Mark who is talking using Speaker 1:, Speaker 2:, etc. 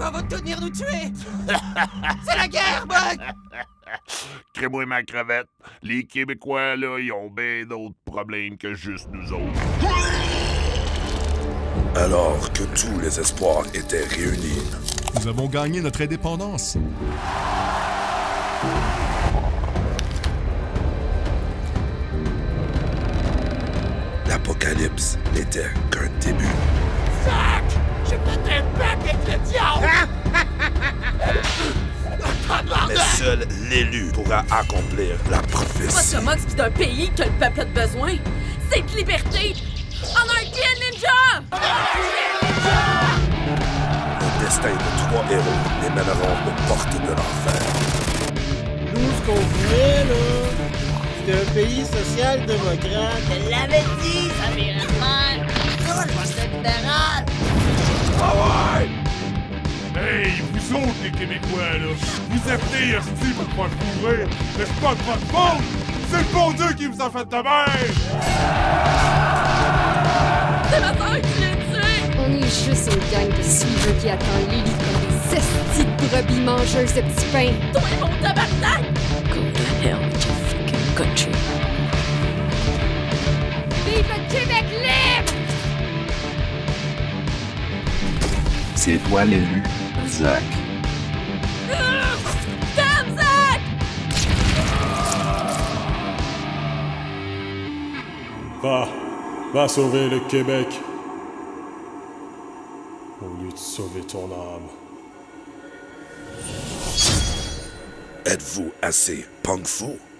Speaker 1: on va tous venir nous tuer! C'est la guerre, Buck!
Speaker 2: Crée-moi ma crevette. Les Québécois, là, ils ont bien d'autres problèmes que juste nous autres.
Speaker 3: Alors que tous les espoirs étaient réunis,
Speaker 4: Nous avons gagné notre indépendance.
Speaker 3: l'apocalypse n'était qu'un début.
Speaker 1: Zack! J'ai fait un pacte avec le diable!
Speaker 3: Mais seul l'élu pourra accomplir la prophétie.
Speaker 5: Pas de mox pis d'un pays que le peuple a besoin. C'est de liberté! Anarchy and Ninja!
Speaker 3: Le destin de 3 héros les mèneront aux portes de l'enfer.
Speaker 6: Nous, ce qu'on voulait, là, c'était un pays social-démocrate.
Speaker 7: Je l'avais dit, ça m'irait mal. Ça, je vais être libéral.
Speaker 2: Ah ouais!
Speaker 8: Hey, vous autres, les Québécois, là, vous êtes nés hosties pour pas courir, mais c'est pas de votre faute! C'est le bon Dieu qui vous a fait de même!
Speaker 5: C'est ma soeur qui vient de tuer!
Speaker 9: On est juste une gang de suiveurs qui attend l'élu comme des estis de brebis mangeuses de petits pains.
Speaker 5: Toi et mon tabarnak!
Speaker 9: Go to hell with your fucking country. Vive le Québec libre!
Speaker 10: C'est toi l'élu, Zack.
Speaker 5: Damn, Zack!
Speaker 11: Va sauver le Québec. Au lieu de sauver ton âme.
Speaker 3: Êtes-vous assez punk-fou?